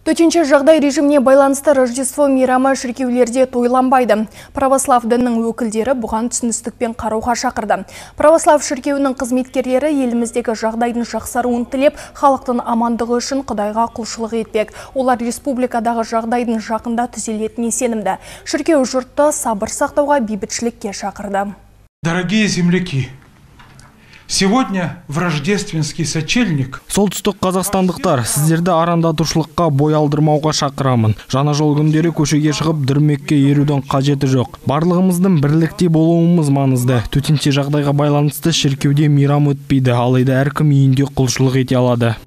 Төтенше жағдай режиміне байланысты Рождество мейрамы шіркеулерде тойланбайды. Православ дінінің өкілдері бұған түсіністікпен қарауға шақырды. Православ шіркеуінің қызметкерлері еліміздегі жағдайдың жақсаруын тілеп, халықтың амандығы үшін Құдайға құлшылық етпек. Олар республикадағы жағдайдың жақында түзелетініне сенімді. Шіркеу жұртты сабыр сақтауға, бейбітшілікке шақырды. Дорогие земляки! Сегодня в рождественский сочельник. Солтүстік қазақстандықтар, сіздерді арандатушылыққа бой алдырмауға шақырамын. Жаңа жол күндері көшеге шығып дүрмекке ерудің қажеті жоқ. Барлығымыздың бірлікте болуымыз маңызды. Төтенше жағдайға байланысты шіркеуде мейрам өтпейді, алайда әркім үйінде құлшылық ете алады.